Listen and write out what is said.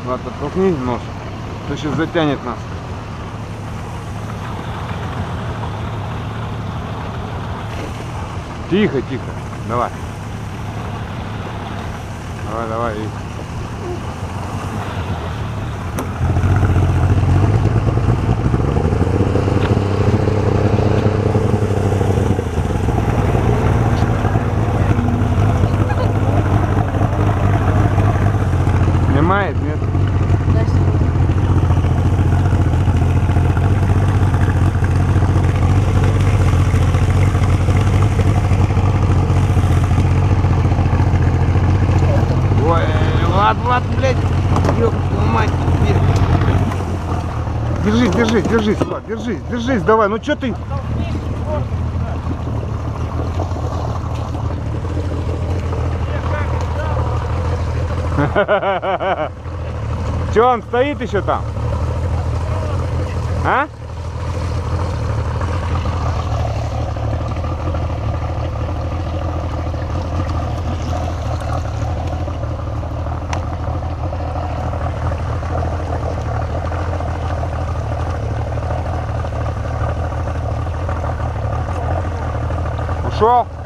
Влад, подтолкни нож. То сейчас затянет нас. Тихо, тихо. Давай. Давай, давай. Снимает, нет? Да, Ой, Влад, блядь, ёб твою мать. Держись, Влад, держись, давай, ну чё ты? Чё, он стоит еще там? А? Ушел?